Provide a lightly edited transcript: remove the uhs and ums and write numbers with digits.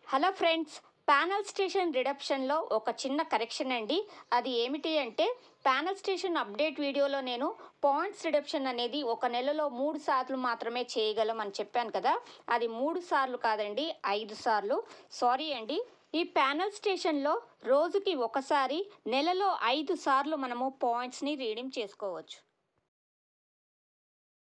Hello friends, panel station రిడప్షన్లో ఒక చిన్న కరెక్షన్ అండి. అది ఏమిటి అంటే, ప్యానల్ స్టేషన్ అప్డేట్ వీడియోలో నేను పాయింట్స్ రిడప్షన్ అనేది ఒక నెలలో 3 సార్లు మాత్రమే చేయగలం అని చెప్పాను కదా. అది 3 సార్లు కాదండి, 5 సార్లు. సారీ అండి. ఈ ప్యానల్ స్టేషన్లో రోజుకి ఒకసారి, నెలలో 5 సార్లు మనము పాయింట్స్ని రీడీమ్ చేసుకోవచ్చు.